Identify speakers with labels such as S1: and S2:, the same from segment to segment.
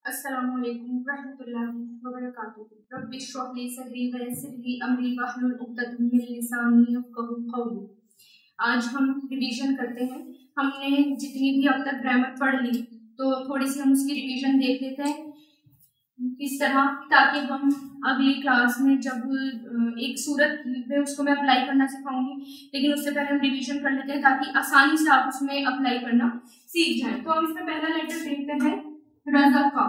S1: अस्सलामुअलैकुम रहमतुल्लाहि व बरकातुहू। रब्बि इश्रह ली सदरी व यस्सिर ली अमरी वहलुल उक़दतम मिन लिसानी यफ़क़हू क़ौली। आज हम रिवीजन करते हैं। हमने जितनी भी अब तक ग्रामर पढ़ ली तो थोड़ी सी हम उसकी रिवीजन देख लेते हैं किस तरह, ताकि हम अगली क्लास में जब एक सूरत में उसको मैं अप्लाई करना सिखाऊंगी, लेकिन उससे पहले हम रिवीजन कर लेते हैं ताकि आसानी से आप उसमें अप्लाई करना सीख जाएं। तो हम इसमें पहला लेटर देखते हैं रज़क़ा।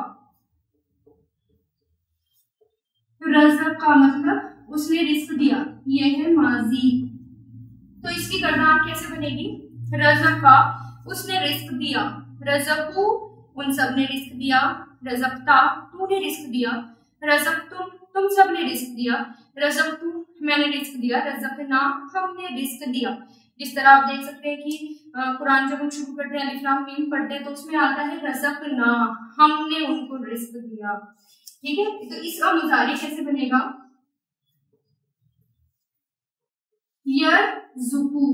S1: रज़क़ा मतलब उसने रिस्क दिया, ये है माजी। तो इसकी गर्दान कैसे बनेगी? रज़क़ा उसने रिस्क दिया, रज़क़ू उन सब ने रिस्क दिया, रज़क़ता तूने रिस्क दिया, रज़क़तुम तुम सब ने रिस्क दिया, रज़क़तु मैंने रिस्क दिया, रज़क़ना हमने रिस्क दिया। जिस तरह आप देख सकते हैं कि कुरान जब हम शुरू करते हैं अलिफ लाम मीम पढ़ते हैं तो उसमें आता है रज़क़ना, हमने उनको रिस्क दिया। ठीक है, तो इसका मुज़ारी कैसे बनेगा? यरज़ुक़ू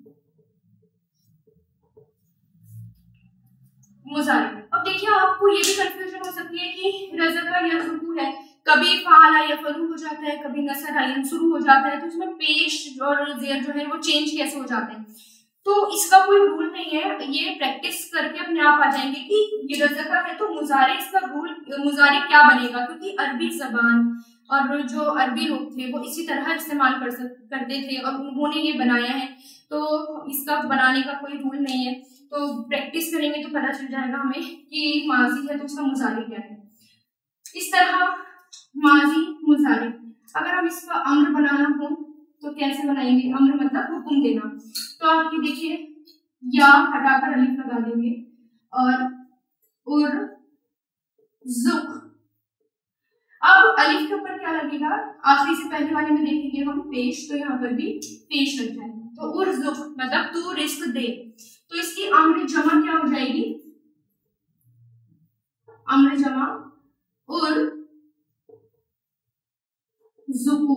S1: मुज़ारी। अब देखिए आपको ये भी कंफ्यूजन हो सकती है कि रज़क़ा यरज़ुक़ू है, कभी फ़ाला यफ़अलू हो जाता है, कभी नसरा यंसुरू हो जाता है, तो इसमें पेश और ज़ेर जो है वो चेंज कैसे हो जाते हैं। तो इसका कोई रूल नहीं है, ये प्रैक्टिस करके अपने आप आ जाएंगे कि ये रज़क़ा है तो मुज़ारी इसका रूल मुज़ारी क्या बनेगा, क्योंकि अरबी ज़बान और जो अरबी लोग थे वो इसी तरह इस्तेमाल करते थे और उन्होंने ये बनाया है, तो इसका बनाने का कोई रूल नहीं है। तो प्रैक्टिस करेंगे तो पता चल जाएगा हमें कि माजी है तो उसका मुज़ारी क्या है। इस तरह माजी मुज़ारी। अगर हम इसका अम्र बनाना हो तो कैसे बनाएंगे? अम्र मतलब हुक्म देना। तो आप ये देखिए, या हटाकर अलिफ लगा देंगे और ज़ुक़। अब अलिफ के ऊपर क्या लगेगा? आखिरी से पहले वाले में देखेंगे हम पेश, तो यहाँ पर भी पेश लग जाएगा। तो उर्ज़ुक़ मतलब तू रिस्क दे, तो इसकी अम्र जमा क्या हो जाएगी? अम्र जमा और ज़ुक़ू।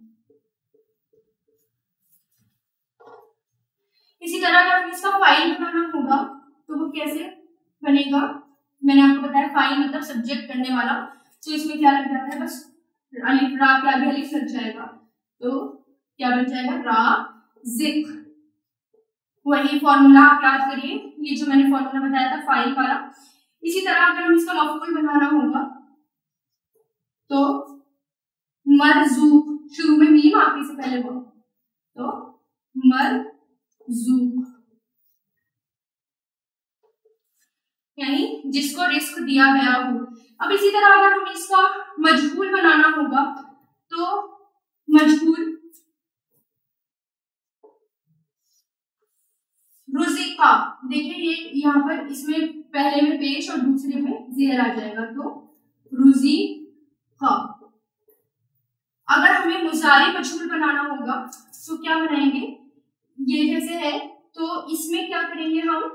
S1: इसी तरह अगर हमें इसका फाइल बनाना होगा तो वो कैसे बनेगा? मैंने आपको बताया फाइल मतलब सब्जेक्ट करने वाला, तो इसमें क्या लग जाता है? बस अलिफ रा के आगे अलिफ लग जाएगा, तो क्या बन जाएगा? राज़िक़। वही फॉर्मूला आप याद करिए, ये जो मैंने फॉर्मूला बताया था फाइल वाला। इसी तरह अगर हम इसका मफ़ऊल बनाना होगा तो मरज़ूक़, शुरू में मीम आखिरी से पहले वो, तो मरज़ूक़ यानी जिसको रिस्क दिया गया हो। अब इसी तरह अगर हमें इसका मजहूल बनाना होगा तो मजहूल रुज़िक़ा। देखिए ये यहाँ पर इसमें पहले में पेश और दूसरे में ज़ेर आ जाएगा, तो रुज़िक़ा। अगर हमें मुज़ारी मजहूल बनाना होगा तो क्या बनाएंगे? ये जैसे है तो इसमें क्या करेंगे हम?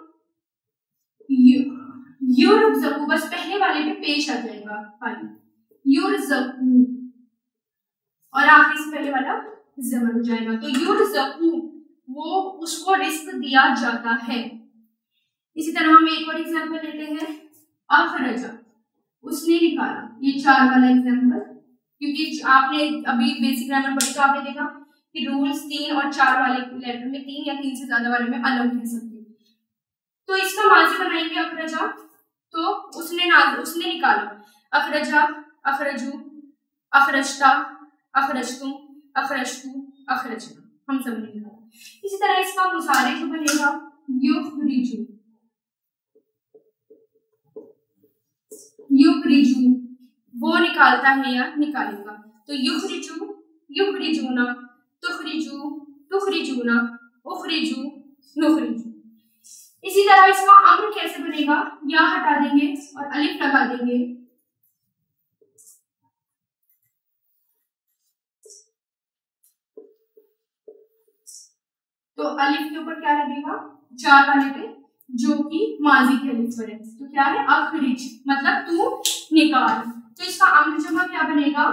S1: युरज़क़ू, बस पहले वाले पे पेश आ जाएगा युरज़क़ू और आखिरी से पहले वाला ज़बर हो जाएगा, तो युरज़क़ू वो उसको रिस्क दिया जाता है। इसी तरह हम एक और एग्जांपल लेते हैं, अखरजा उसने निकाला। ये 4 वाला एग्जांपल, क्योंकि आपने अभी बेसिक ग्रामर पढ़ी तो आपने देखा कि रूल्स 3 और 4 वाले लेटर में 3 या 3 से ज्यादा वाले में अलग है सबके। तो इसका माजी बनाएंगे अखरजा, तो उसने निकाला। अखरजा, अखरजू, अखरजता, अखरजतुम, अखरजतु, अखरजना, हम सब ने निकाला। इसी तरह इसका मुज़ारी जो बनेगा युखरिजू। युखरिजू वो निकालता है या निकालेगा, तो युखरिजू, युखरिजूना, तुखरिजू, तुखरिजूना, उखरिजू, नुखरिजू। इसी तरह इसका अम्र कैसे बनेगा? या हटा देंगे और अलिफ लगा देंगे, तो अलिफ के ऊपर क्या लगेगा? 4 वाले पे, जो कि माजी के अलिफ पर है, तो क्या है? अखरिज मतलब तू निकाल। तो इसका अम्र जमा क्या बनेगा?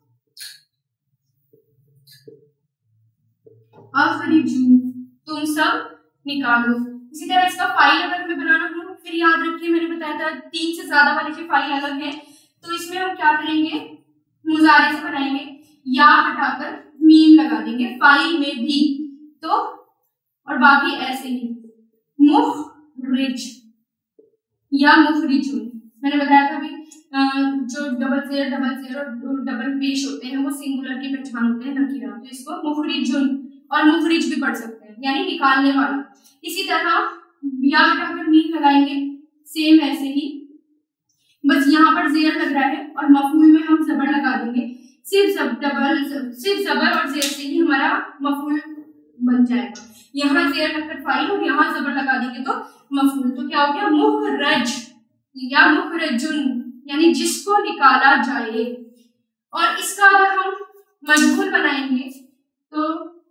S1: अखरिजू, तुम सब निकालो। इसी तरह इसका फाइल अगर हमें बनाना हो, फिर याद रखिए मैंने बताया बताया था 3 से ज्यादा वाले की फाइल अलग है, तो इसमें हम क्या करेंगे, मुजारे से बनाएंगे, या हटाकर मीम लगा देंगे फाइल में भी, तो और बाकी ऐसे ही मुखरिज या मुखरिजुन। मैंने बताया था अभी जो डबल जेर और डबल पेश होते हैं वो सिंगुलर की पहचान होते हैं, नकीरा, तो इसको मुखरिजुन और मुखरिज भी पढ़ सकते हैं, यानी निकालने वाला। इसी तरह या हटाकर मीम लगाएंगे, सेम ऐसे ही, बस यहाँ पर जेर लग रहा है और मफूल में हम जबर लगा देंगे। सिर्फ जबर और जेर से ही हमारा मफूल बन जाएगा। यहाँ जेर लगकर फाइल और यहाँ जबर लगा देंगे तो मफूल, तो क्या हो गया, मुखरज या मुखरजुन, यानी जिसको निकाला जाए। और इसका अगर हम मजहूल बनाएंगे तो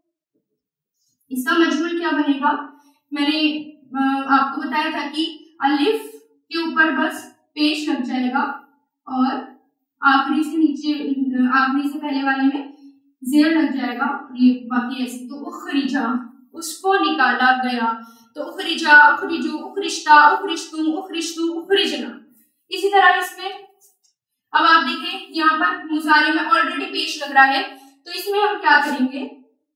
S1: इसका मजहूल क्या बनेगा, मैंने आपको बताया था कि अलिफ के ऊपर बस पेश लग जाएगा और आखिरी से नीचे, आखिरी से पहले वाले में जेर लग जाएगा, ये बाकी ऐसे। तो उखरिजा, उसको निकाला गया, तो उखरिजा, उखरिजू, उखरिश्ता, उखरिश्तुम, उखरिश्तु, उखरिजना। इसी तरह इसमें अब आप देखें यहाँ पर मुजारे में ऑलरेडी पेश लग रहा है, तो इसमें हम क्या करेंगे,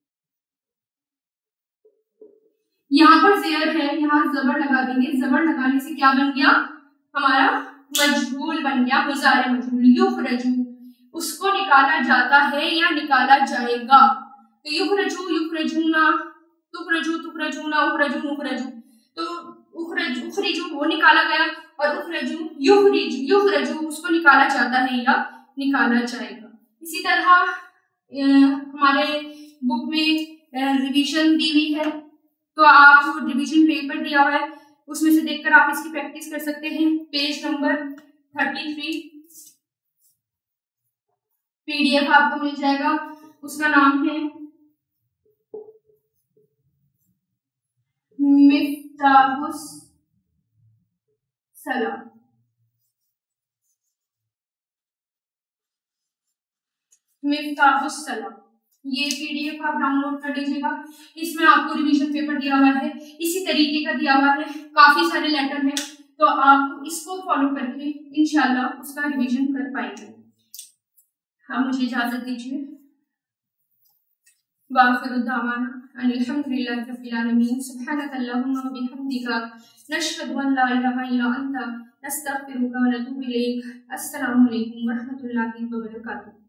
S1: यहाँ पर जेर है, यहाँ जबर लगा देंगे। जबर लगाने से क्या बन गया, हमारा मजहूल बन गया, मुजारे मजहूल। युखरजू, उसको निकाला जाता है या निकाला जाएगा, तो युखरजू, युखरजूना, तुखरजू, तुखरजूना, उखरजू, उखरजू, तो उखरिजू वो निकाला गया और उखरजू, युखरजू उसको निकाला जाता है या निकाला जाएगा। इसी तरह हमारे बुक में रिवीजन दी हुई है, तो आप रिवीजन पेपर दिया हुआ है, उसमें से देखकर आप इसकी प्रैक्टिस कर सकते हैं। पेज नंबर 33 PDF आपको मिल जाएगा, उसका नाम है मिफ्ताहुस सलाम। मिफ्ताहुस सलाम, ये PDF आप डाउनलोड कर लीजिएगा। इसमें आपको रिवीजन पेपर दिया हुआ है, इसी तरीके का दिया हुआ है, काफी सारे लेटर हैं, तो आप इसको फॉलो करके इंशाल्लाह उसका रिवीजन कर पाएंगे। आप मुझे इजाजत दीजिए। वाखिरु दावाना अल्हम्दुलिल्लाहि रब्बिल आलमीन। सुब्हानक अल्लाहुम्मा व बिहम्दिका नशहदु अन ला इलाहा इल्ला अंता नस्तगफिरुका व नतूबु इलैक। अस्सलामु अलैकुम व रहमतुल्लाहि व बरकातुहू।